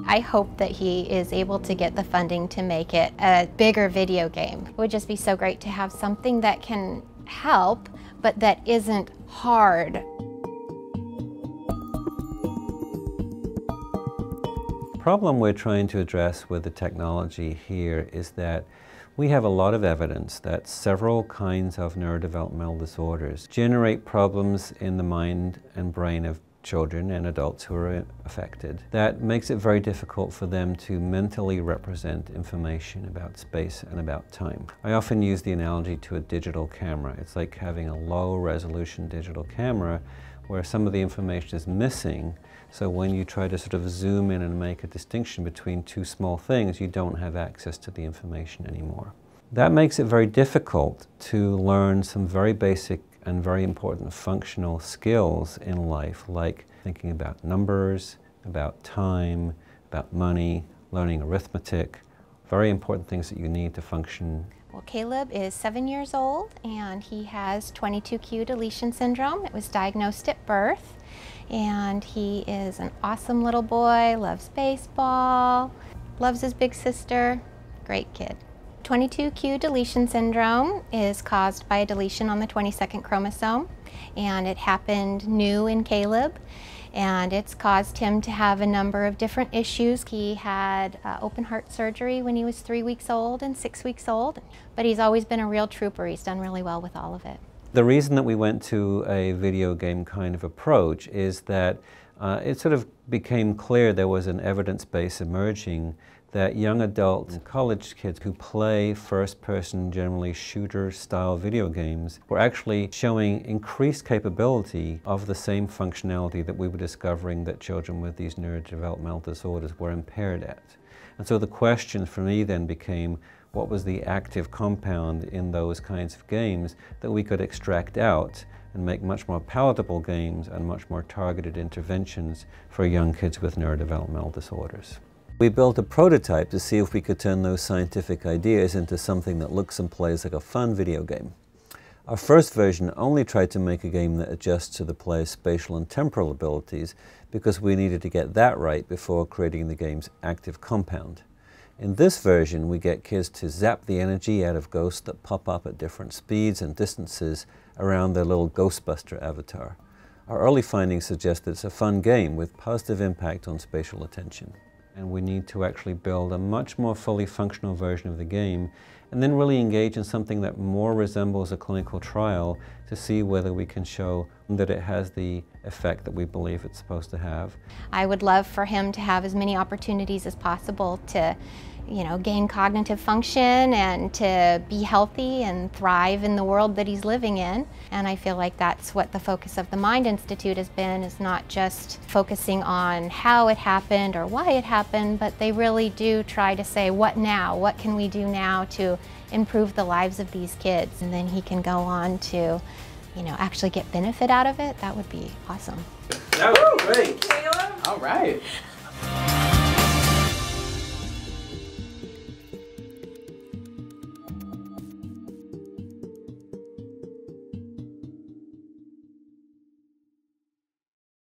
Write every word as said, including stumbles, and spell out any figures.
I hope that he is able to get the funding to make it a bigger video game. It would just be so great to have something that can help, but that isn't hard. The problem we're trying to address with the technology here is that we have a lot of evidence that several kinds of neurodevelopmental disorders generate problems in the mind and brain of children and adults who are affected. That makes it very difficult for them to mentally represent information about space and about time. I often use the analogy to a digital camera. It's like having a low-resolution digital camera where some of the information is missing, so when you try to sort of zoom in and make a distinction between two small things, you don't have access to the information anymore. That makes it very difficult to learn some very basic and very important functional skills in life, like thinking about numbers, about time, about money, learning arithmetic, very important things that you need to function. Well, Caleb is seven years old and he has twenty-two Q deletion syndrome. It was diagnosed at birth, and he is an awesome little boy, loves baseball, loves his big sister, great kid. twenty-two Q deletion syndrome is caused by a deletion on the twenty-second chromosome, and it happened new in Caleb, and it's caused him to have a number of different issues. He had uh, open heart surgery when he was three weeks old and six weeks old, but he's always been a real trooper. He's done really well with all of it. The reason that we went to a video game kind of approach is that uh, it sort of became clear there was an evidence base emerging that young adult and college kids who play first-person, generally shooter-style video games were actually showing increased capability of the same functionality that we were discovering that children with these neurodevelopmental disorders were impaired at. And so the question for me then became, what was the active compound in those kinds of games that we could extract out and make much more palatable games and much more targeted interventions for young kids with neurodevelopmental disorders. We built a prototype to see if we could turn those scientific ideas into something that looks and plays like a fun video game. Our first version only tried to make a game that adjusts to the player's spatial and temporal abilities because we needed to get that right before creating the game's active compound. In this version, we get kids to zap the energy out of ghosts that pop up at different speeds and distances around their little Ghostbuster avatar. Our early findings suggest that it's a fun game with positive impact on spatial attention. And we need to actually build a much more fully functional version of the game and then really engage in something that more resembles a clinical trial to see whether we can show that it has the effect that we believe it's supposed to have. I would love for him to have as many opportunities as possible to, you know, gain cognitive function and to be healthy and thrive in the world that he's living in. And I feel like that's what the focus of the Mind Institute has been, is not just focusing on how it happened or why it happened, but they really do try to say, what now? What can we do now to improve the lives of these kids? And then he can go on to, you know, actually get benefit out of it. That would be awesome. That was great. All right.